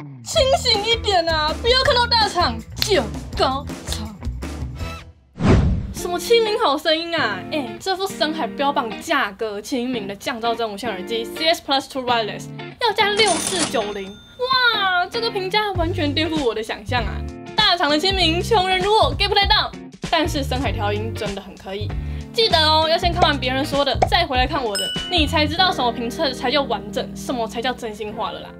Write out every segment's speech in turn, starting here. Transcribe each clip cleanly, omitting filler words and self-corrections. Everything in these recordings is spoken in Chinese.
清醒一点啊！不要看到大厂就高潮。什么亲民好声音啊？这副深海标榜价格亲民的降噪真无线耳机 CS Plus 2 Wireless 要价6490，哇，这个评价完全颠覆我的想象啊！大厂的亲民，穷人如我 get 不太到，但是深海调音真的很可以。记得哦，要先看完别人说的，再回来看我的，你才知道什么评测才叫完整，什么才叫真心话了啦。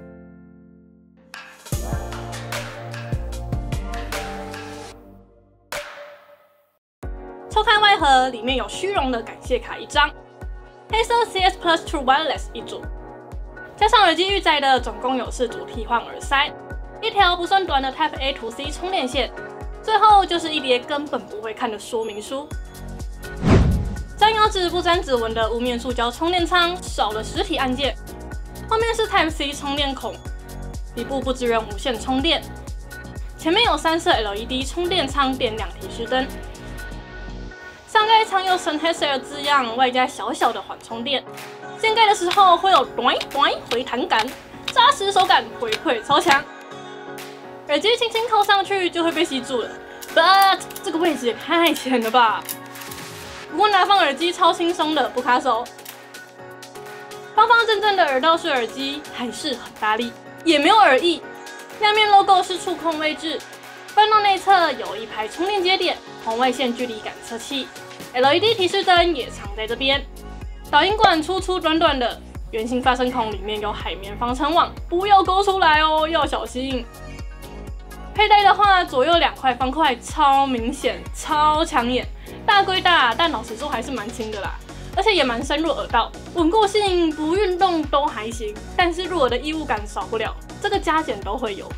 抽开外盒，里面有虚荣的感谢卡1张，黑色 CS Plus 2 Wireless 1组，加上耳机预载的，总共有4组替换耳塞，一条不算短的 Type A to C 充电线，最后就是一叠根本不会看的说明书。沾油纸不沾指纹的雾面塑胶充电仓，少了实体按键，后面是 Type C 充电孔，底部不支援无线充电，前面有3色 LED 充电仓点亮提示灯。上盖藏有神 Hexer 字样，外加小小的缓冲垫。掀盖的时候会有咚咚回弹感，扎实手感回馈超强。耳机轻轻扣上去就会被吸住了 ，But 这个位置也太浅了吧！不过拿放耳机超轻松的，不卡手。方方正正的耳道式耳机还是很大力，也没有耳翼。亮面 logo 是触控位置，翻到内侧有一排充电接点，红外线距离感测器。LED 提示灯也藏在这边，导音管粗粗短短的，圆形发声孔里面有海绵防尘网，不要勾出来哦，要小心。佩戴的话，左右2块方块超明显，超抢眼，大归大，但老实说还是蛮轻的啦，而且也蛮深入耳道，稳固性不运动都还行，但是入耳的异物感少不了，这个加减都会有。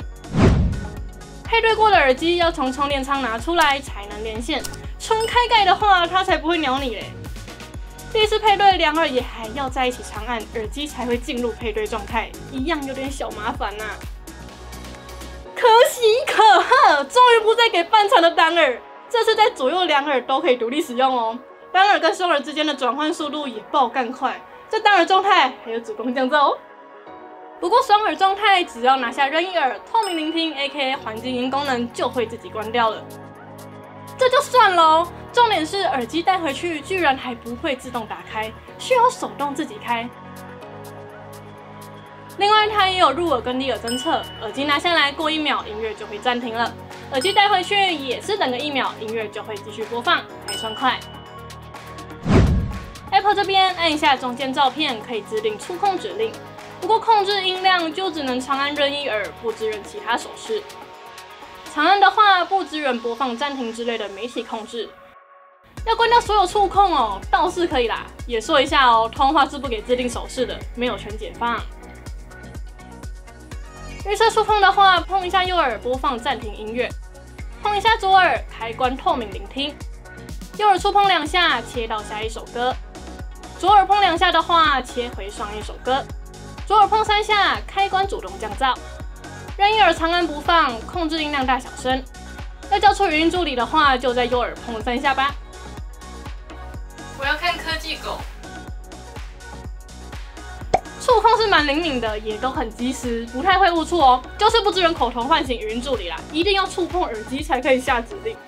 配对过的耳机要从充电仓拿出来才能连线。纯开盖的话，它才不会鸟你嘞。第一次配对2耳也还要在一起长按，耳机才会进入配对状态，一样有点小麻烦呐。可喜可贺，终于不再给半残的单耳，这次在左右2耳都可以独立使用哦。单耳跟双耳之间的转换速度也爆干快，在单耳状态还有主动降噪哦。不过双耳状态只要拿下任意耳，透明聆听 AKA 环境音功能就会自己关掉了。这就算咯，重点是耳机带回去居然还不会自动打开，需要手动自己开。另外它也有入耳跟离耳侦测，耳机拿下来过1秒，音乐就会暂停了。耳机带回去也是等个1秒，音乐就会继续播放，还算快。Apple 这边按一下中间照片可以指定触控指令，不过控制音量就只能长按任意耳，不支援其他手势。长按的话不支援播放、暂停之类的媒体控制。要关掉所有触控哦，倒是可以啦。也说一下哦，通话是不给自定手势的，没有全解放。预设触控的话，碰一下右耳播放、暂停音乐，碰一下左耳开关透明聆听，右耳触碰2下切到下一首歌，左耳碰2下的话切回上一首歌，左耳碰3下开关主动降噪。任意耳长按不放，控制音量大小声。要叫出语音助理的话，就在右耳碰3下吧。我要看科技狗。触控是蛮灵敏的，也都很及时，不太会误触哦。就是不支援口头唤醒语音助理啦，一定要触碰耳机才可以下指令。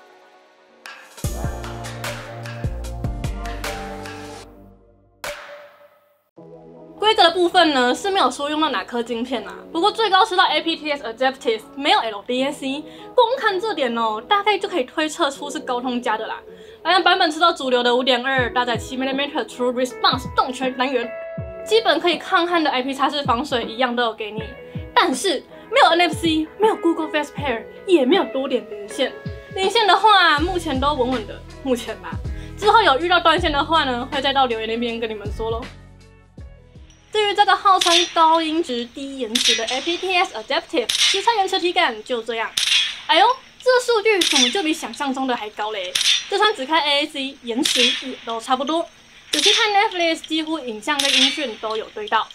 规格的部分呢是没有说用到哪颗晶片啊，不过最高吃到 aptX Adaptive， 没有 LDAC， 光看这点哦，大概就可以推测出是高通家的啦。蓝牙版本吃到主流的 5.2， 搭载7mm True Response 动圈单元，基本可以抗旱的 IPX4防水一样都有给你，但是没有 NFC， 没有 Google Fast Pair， 也没有多点连线。连线的话，目前都稳稳的，目前吧。之后有遇到断线的话呢，会再到留言那边跟你们说咯。至于这个号称高音质低延迟的 aptX Adaptive， 实测延迟体感就这样。哎呦，这数据怎么就比想象中的还高嘞？就算只开 AAC， 延迟也都差不多。仔细看 Netflix， 几乎影像跟音讯都有对到。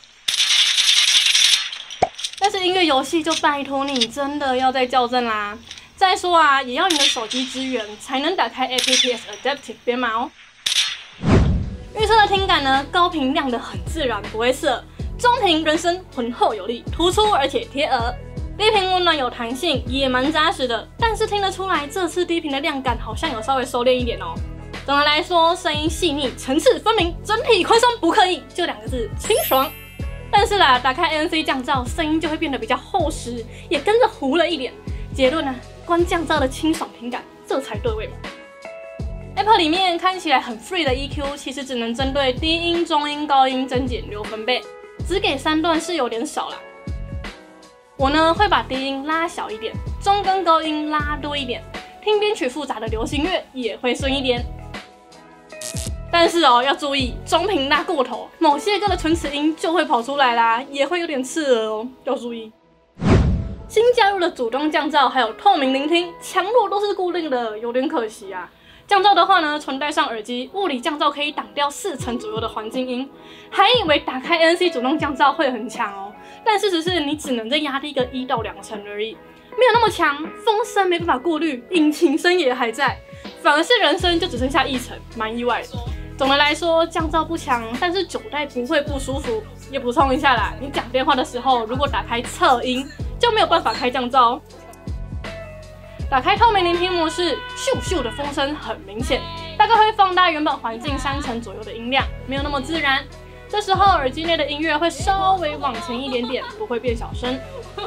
但是音乐游戏就拜托你真的要再校正啦。再说啊，也要你的手机支援才能打开 aptX Adaptive 编码哦。预测的听感呢，高频亮的很自然，不会涩。 中频人声浑厚有力，突出而且贴耳。低频温暖有弹性，也蛮扎实的。但是听得出来，这次低频的量感好像有稍微收敛一点哦。总的来说，声音细腻，层次分明，整体宽松不刻意，就2个字：清爽。但是啦，打开 ANC 降噪，声音就会变得比较厚实，也跟着糊了一点。结论呢，关降噪的清爽听感，这才对味嘛。Apple 里面看起来很 free 的 EQ， 其实只能针对低音、中音、高音增减6分贝，只给3段是有点少啦。我呢会把低音拉小一点，中跟高音拉多一点，听编曲复杂的流行乐也会顺一点。但是要注意，中频拉过头，某些歌的唇齿音就会跑出来啦，也会有点刺耳哦，要注意。新加入的主动降噪还有透明聆听，强弱都是固定的，有点可惜啊。降噪的话呢，纯戴上耳机，物理降噪可以挡掉40%左右的环境音，还以为打开 ANC 主动降噪会很强哦，但事实是你只能再压低个1到2成而已，没有那么强，风声没办法过滤，引擎声也还在，反而是人声就只剩下1成，蛮意外的。总的来说，降噪不强，但是久戴不会不舒服。也补充一下啦，你讲电话的时候，如果打开侧音，就没有办法开降噪。打开透明聆听模式，咻咻的风声很明显，大概会放大原本环境3成左右的音量，没有那么自然。这时候耳机内的音乐会稍微往前一点点，不会变小声。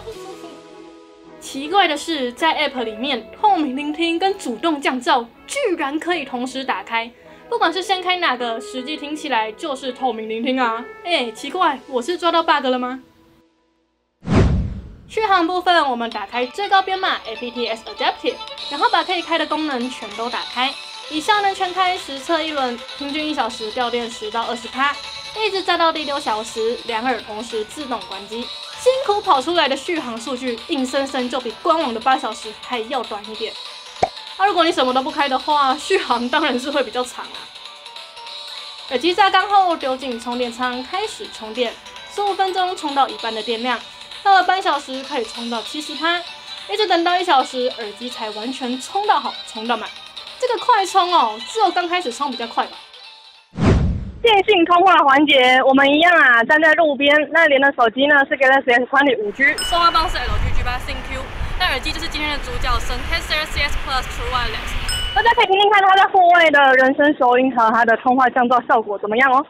奇怪的是，在 App 里面，透明聆听跟主动降噪居然可以同时打开，不管是先开哪个，实际听起来就是透明聆听啊。奇怪，我是抓到 bug 了吗？续航部分，我们打开最高编码 aptX Adaptive， 然后把可以开的功能全都打开，以效能全开实测一轮，平均1小时掉电10到20%，一直炸到第6小时，2耳同时自动关机。辛苦跑出来的续航数据，硬生生就比官网的8小时还要短一点。如果你什么都不开的话，续航当然是会比较长啊。耳机榨干后丢进充电仓开始充电，15分钟充到一半的电量。到了半小时可以充到70%，一直等到1小时，耳机才完全充到好，充到满。这个快充只有刚开始充比较快吧。 电信通话环节，我们一样站在路边，那连的手机呢是 Galaxy S20 5G， 送话方是 LG G8 ThinQ， 那耳机就是今天的主角Sennheiser CS Plus True Wireless。 大家可以听听看它在户外的人声收音和它的通话降噪效果怎么样哦。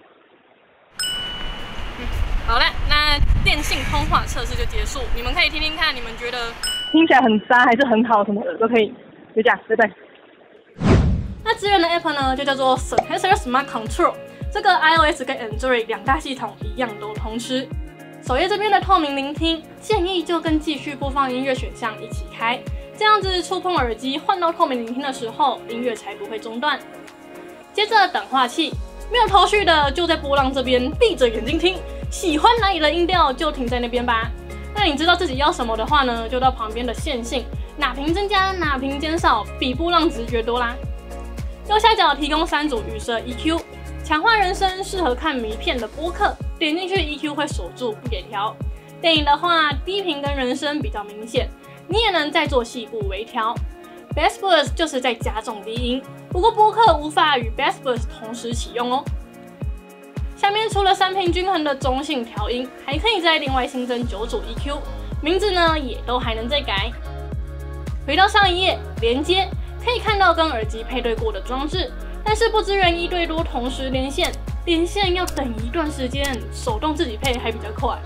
好了，那电信通话测试就结束，你们可以听听看，你们觉得听起来很渣还是很好什么的都可以，就这样，对不对？ 那支援的 App 呢，就叫做 Sennheiser Smart Control， 这个 iOS 跟 Android 2大系统一样都通吃。首页这边的透明聆听，建议就跟继续播放音乐选项一起开，这样子触碰耳机换到透明聆听的时候，音乐才不会中断。接着等化器，没有头绪的就在波浪这边闭着眼睛听。喜欢哪里的音调就停在那边吧。那你知道自己要什么的话呢，就到旁边的线性，哪频增加哪频减少，比波浪直觉多啦。右下角提供3组预设 EQ， 强化人声适合看迷片的播客，点进去 EQ 会锁住不给调。电影的话，低频跟人声比较明显，你也能再做细部微调。Bass Boost 就是在加重低音，不过播客无法与 Bass Boost 同时启用哦。下面除了3频均衡的中性调音，还可以再另外新增9组 EQ， 名字呢也都还能再改。回到上一页，连接可以看到跟耳机配对过的装置，但是不支援1对多同时连线，连线要等一段时间，手动自己配还比较快。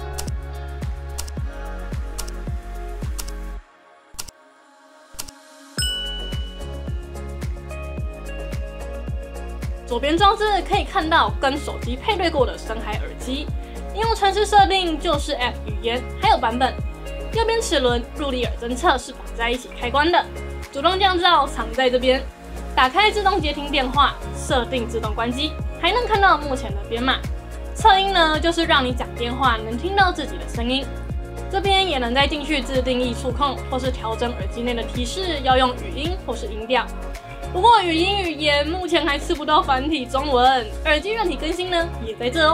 左边装置可以看到跟手机配对过的深海耳机，应用程式设定就是 App 语言，还有版本。右边齿轮入力耳侦测是绑在一起开关的，主动降噪藏在这边。打开自动接听电话，设定自动关机，还能看到目前的编码。侧音呢，就是让你讲电话能听到自己的声音。这边也能再进去自定义触控，或是调整耳机内的提示要用语音或是音调。不过语音语言目前还吃不到繁体中文，耳机软体更新呢也在这哦。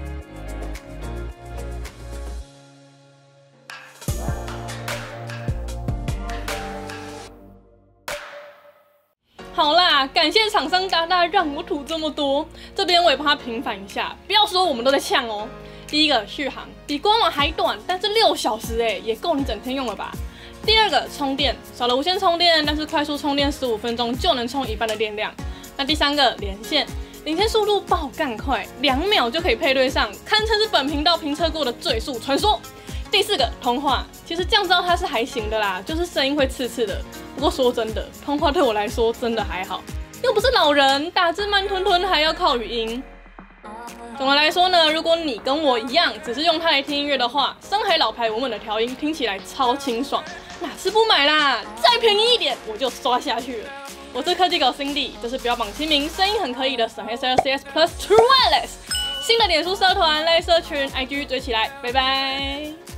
好啦，感谢厂商大大让我吐这么多，这边我也帮他平反一下，不要说我们都在呛哦。 第一个续航比官网还短，但是6小时也够你整天用了吧？第二个充电少了无线充电，但是快速充电15分钟就能充一半的电量。那第三个连线速度爆干快，2秒就可以配对上，堪称是本频道评测过的最速传说。第四个通话，其实降噪它是还行的啦，就是声音会刺刺的。不过说真的，通话对我来说真的还好，又不是老人，打字慢吞吞还要靠语音。总的来说呢，如果你跟我一样只是用它来听音乐的话，深海老牌稳稳的调音听起来超清爽，哪次不买啦？再便宜一点我就刷下去了。我是科技狗 Cindy， 这是标榜亲民、声音很可以的沈黑 CS Plus True Wireless 新的脸书社团类社群 IG 追起来，拜拜。